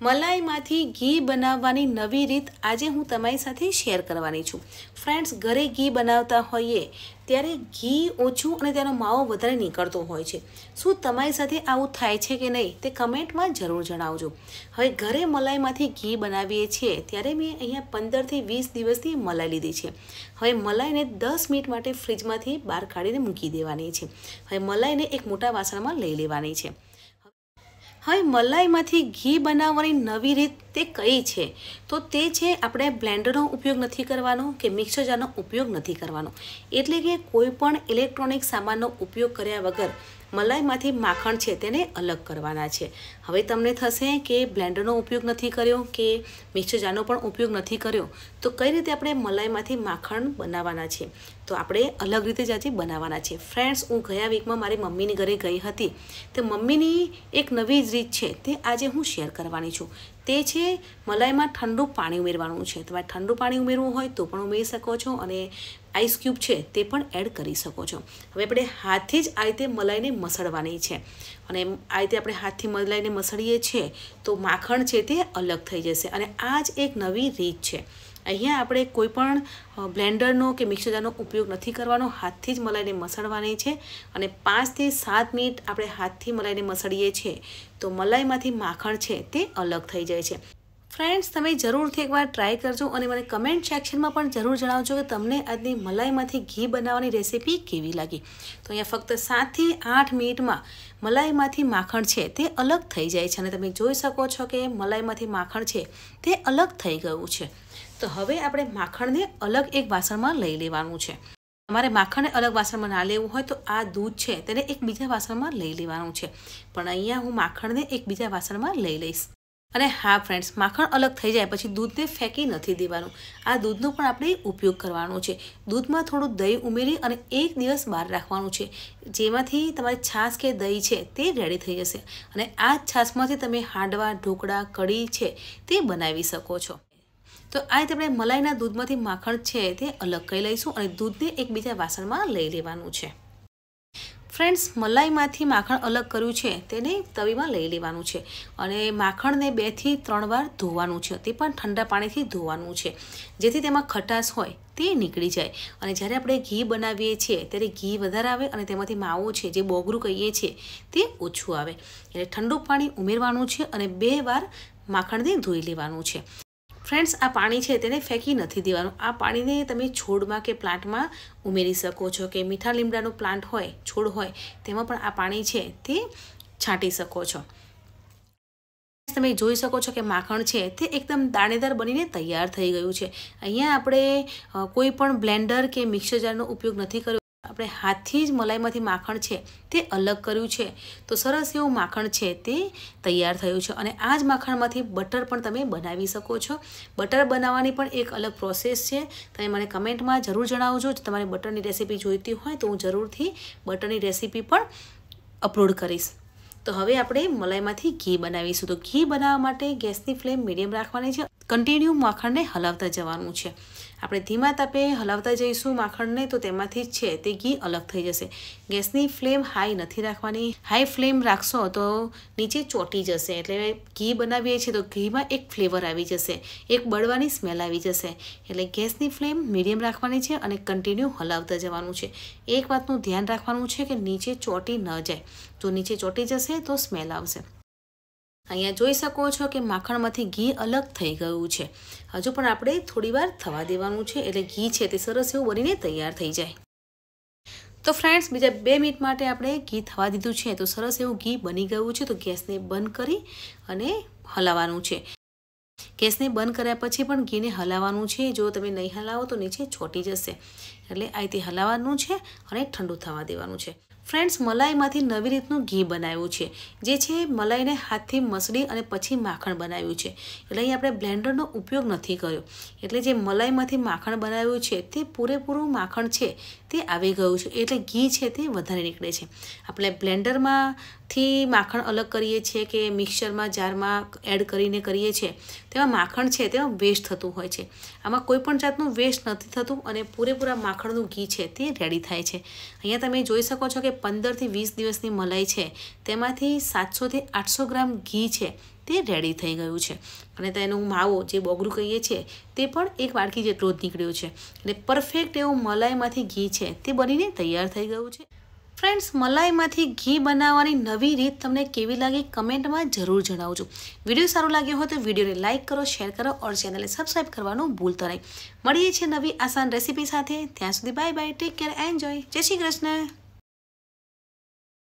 મલાઈમાંથી ઘી બનાવવાની નવી રીત આજે હું તમારી સાથે શેર કરવાની છું। ફ્રેન્ડ્સ, ઘરે ઘી બનાવતા હોઈએ ત્યારે ઘી ઓછું અને તેનો માવો વધારે નીકળતો હોય છે। શું તમારી સાથે આવું થાય છે કે નહીં તે કમેન્ટમાં જરૂર જણાવજો। હવે ઘરે મલાઈમાંથી ઘી બનાવીએ છીએ ત્યારે મેં અહીંયા 15થી 20 દિવસની મલાઈ લીધી છે। હવે મલાઈને 10 મિનિટ માટે ફ્રીજમાંથી બહાર કાઢીને મૂકી દેવાની છે। હવે મલાઈને એક મોટા વાસણમાં લઈ લેવાની છે। હવે મલાઈમાંથી ઘી બનાવવાની નવી રીત તે કઈ છે તો તે છે આપણે બ્લેન્ડરનો ઉપયોગ નથી કરવાનો કે મિક્સર જારનો ઉપયોગ નથી કરવાનો। એટલે કે કોઈ પણ ઇલેક્ટ્રોનિક સામાનનો ઉપયોગ કર્યા વગર મલાઈમાંથી માખણ છે તેને અલગ કરવાના છે। હવે તમને થશે કે બ્લેન્ડરનો ઉપયોગ નથી કર્યો કે મિક્સર જારનો પણ ઉપયોગ નથી કર્યો તો કઈ રીતે આપણે મલાઈમાંથી માખણ બનાવવાના છે તો આપણે અલગ રીતે જ આજે બનાવવાના છે। ફ્રેન્ડ્સ, હું ગયા વીકમાં મારી મમ્મીની ઘરે ગઈ હતી તો મમ્મીની એક નવી જ રીત છે તે આજે હું શેર કરવાની છું। તે છે મલાઈમાં ઠંડુ પાણી ઉમેરવાનું છે। તમારે ઠંડુ પાણી ઉમેરવું હોય તો પણ ઉમેરી શકો છો અને આઈસ ક્યુબ છે તે પણ એડ કરી શકો છો। હવે આપણે હાથથી જ આ રીતે મલાઈને મસળવાની છે અને આ રીતે આપણે હાથથી મલાઈને મસળીએ છીએ તો માખણ છે તે અલગ થઈ જશે અને આ જ એક નવી રીત છે। અહીંયા આપણે કોઈ પણ બ્લેન્ડરનો કે મિક્સર જારનો ઉપયોગ નથી કરવાનો, હાથથી જ મલાઈને મસળવાની છે અને 5 થી 7 મિનિટ આપણે હાથથી મલાઈને મસળીએ છીએ તો મલાઈમાંથી માખણ છે તે અલગ થઈ જાય છે। ફ્રેન્ડ્સ, તમે જરૂરથી એકવાર ટ્રાય કરજો અને મને કમેન્ટ સેક્શનમાં પણ જરૂર જણાવજો કે તમને આજની મલાઈમાંથી ઘી બનાવવાની રેસીપી કેવી લાગી। તો અહીંયા ફક્ત 7 થી 8 મિનિટમાં મલાઈમાંથી માખણ છે તે અલગ થઈ જાય છે અને તમે જોઈ શકો છો કે મલાઈમાંથી માખણ છે તે અલગ થઈ ગયું છે। તો હવે આપણે માખણને અલગ એક વાસણમાં લઈ લેવાનું છે। તમારે માખણને અલગ વાસણમાં ના લેવું હોય તો આ દૂધ છે તેને એક બીજા વાસણમાં લઈ લેવાનું છે, પણ અહીંયા હું માખણને એક બીજા વાસણમાં લઈ લઈશ। અને હા ફ્રેન્ડ્સ, માખણ અલગ થઈ જાય પછી દૂધને ફેંકી નથી દેવાનું, આ દૂધનો પણ આપણે ઉપયોગ કરવાનો છે। દૂધમાં થોડું દહીં ઉમેરી અને 1 દિવસ બહાર રાખવાનું છે, જેમાંથી તમારી છાશ કે દહીં છે તે રેડી થઈ જશે અને આ છાશમાંથી તમે હાંડવા, ઢોકળા, કઢી છે તે બનાવી શકો છો। તો આ રીતે આપણે મલાઈના દૂધમાંથી માખણ છે તે અલગ કરી લઈશું અને દૂધને એકબીજા વાસણમાં લઈ લેવાનું છે। ફ્રેન્ડ્સ, મલાઈમાંથી માખણ અલગ કર્યું છે તેને તવીમાં લઈ લેવાનું છે અને માખણને 2 થી 3 વાર ધોવાનું છે, તે પણ ઠંડા પાણીથી ધોવાનું છે જેથી તેમાં ખટાશ હોય તે નીકળી જાય અને જ્યારે આપણે ઘી બનાવીએ છીએ ત્યારે ઘી વધારે આવે અને તેમાંથી માવો છે જે બોગરું કહીએ છીએ તે ઓછું આવે। એટલે ઠંડુ પાણી ઉમેરવાનું છે અને 2 વાર માખણને ધોઈ લેવાનું છે। ફ્રેન્ડ્સ, આ પાણી છે તેને ફેંકી નથી દેવાનું, આ પાણીને તમે છોડમાં કે પ્લાન્ટમાં ઉમેરી શકો છો કે મીઠા લીમડાનો પ્લાન્ટ હોય, છોડ હોય તેમાં પણ આ પાણી છે તે છાંટી શકો છો। તમે જોઈ શકો છો કે માખણ છે તે એકદમ દાણેદાર બનીને તૈયાર થઈ ગયું છે। અહીંયા આપણે કોઈ પણ બ્લેન્ડર કે મિક્સર જારનો ઉપયોગ નથી કર્યો, આપણે હાથથી જ મલાઈમાંથી માખણ છે તે અલગ કર્યું છે તો સરસ એવું માખણ છે તે તૈયાર થયું છે અને આ જ માખણમાંથી બટર પણ તમે બનાવી શકો છો। બટર બનાવવાની પણ એક અલગ પ્રોસેસ છે, તમે મને કમેન્ટમાં જરૂર જણાવજો। જો તમારે બટરની રેસીપી જોઈતી હોય તો હું જરૂરથી બટરની રેસીપી પણ અપલોડ કરીશ। તો હવે આપણે મલાઈમાંથી ઘી બનાવીશું। તો ઘી બનાવવા માટે ગેસની ફ્લેમ મીડિયમ રાખવાની છે, કન્ટિન્યુ માખણને હલાવતા જવાનું છે। આપણે ધીમા તાપે હલાવતા જઈશું માખણને તો તેમાંથી જ છે તે ઘી અલગ થઈ જશે। ગેસની ફ્લેમ હાઈ નથી રાખવાની, હાઈ ફ્લેમ રાખશો તો નીચે ચોંટી જશે, એટલે ઘી બનાવીએ છીએ તો ઘીમાં એક ફ્લેવર આવી જશે, એક બળવાની સ્મેલ આવી જશે। એટલે ગેસની ફ્લેમ મીડિયમ રાખવાની છે અને કન્ટિન્યુ હલાવતા જવાનું છે। એક વાતનું ધ્યાન રાખવાનું છે કે નીચે ચોંટી ન જાય, જો નીચે ચોંટી જશે તો સ્મેલ આવશે। અહીંયા જોઈ શકો છો કે માખણમાંથી ઘી અલગ થઈ ગયું છે, હજુ પણ આપણે થોડી વાર થવા દેવાનું છે એટલે ઘી છે તે સરસ એવું બનીને તૈયાર થઈ જાય। તો ફ્રેન્ડ્સ, બીજા 2 મિનિટ માટે આપણે ઘી થવા દીધું છે તો સરસ એવું ઘી બની ગયું છે। તો ગેસને બંધ કરી અને હલાવવાનું છે। ગેસને બંધ કર્યા પછી પણ ઘીને હલાવવાનું છે, જો તમે નહીં હલાવો તો નીચે ચોંટી જશે, એટલે આ રીતે હલાવવાનું છે અને ઠંડુ થવા દેવાનું છે। ફ્રેન્ડ્સ, મલાઈમાંથી નવી રીતનું ઘી બનાવ્યું છે, જે છે મલાઈને હાથથી મસળી અને પછી માખણ બનાવ્યું છે। એટલે અહીં આપણે બ્લેન્ડરનો ઉપયોગ નથી કર્યો, એટલે જે મલાઈમાંથી માખણ બનાવ્યું છે તે પૂરેપૂરું માખણ છે તે આવી ગયું છે, એટલે ઘી છે તે વધારે નીકળે છે। આપણે બ્લેન્ડરમાં હાથથી માખણ અલગ કરીએ છીએ કે મિક્સરમાં જારમાં એડ કરીને કરીએ છીએ તેમાં માખણ છે તેમાં વેસ્ટ થતું હોય છે. આમાં કોઈ પણ જાતનું વેસ્ટ નથી થતું અને પૂરેપૂરા માખણનું ઘી છે તે રેડી થાય છે. અહીંયા તમે જોઈ શકો છો કે 15 થી 20 દિવસની મલાઈ છે તેમાંથી 700 થી 800 ગ્રામ ઘી છે તે રેડી થઈ ગયું છે અને તેનું માવો જે બોગરું કહીએ છીએ તે પણ એક વાડકી જેટલો જ નીકળ્યો છે અને પરફેક્ટ એવું મલાઈમાંથી ઘી છે તે બનીને તૈયાર થઈ ગયું છે. ફ્રેન્ડ્સ, મલાઈમાંથી ઘી બનાવવાની નવી રીત તમને કેવી લાગી કમેન્ટમાં જરૂર જણાવજો. વિડીયો સારો લાગ્યો હોય તો વિડીયોને લાઇક કરો, શેર કરો और ચેનલને સબસ્ક્રાઈબ કરવાનું ભૂલતા નહીં. મળીએ છીએ નવી આસાન રેસીપી સાથે. ત્યાં સુધી bye bye, take care, enjoy. જય શ્રી કૃષ્ણ.